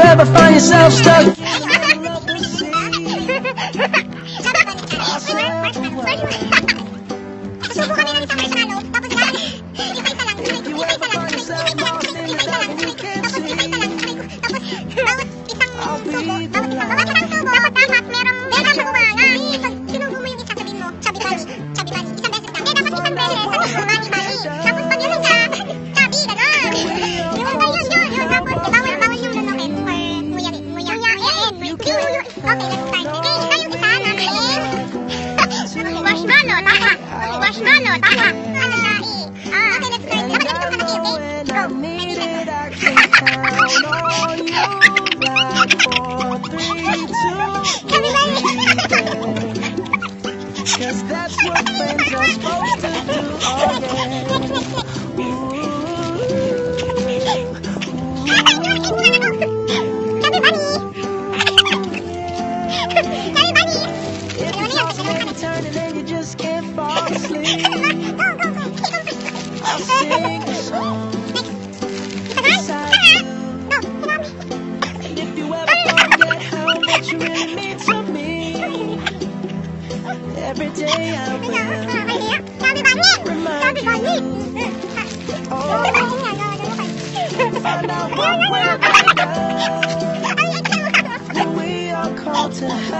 ever find yourself stuck? Cause that's what friends are supposed to do. If it's all turning and you just can't fall asleep, I'll sing a song beside you. And if you ever forget how much you really mean to me, every day I will remind you. Oh, find out what we're about. We are called to have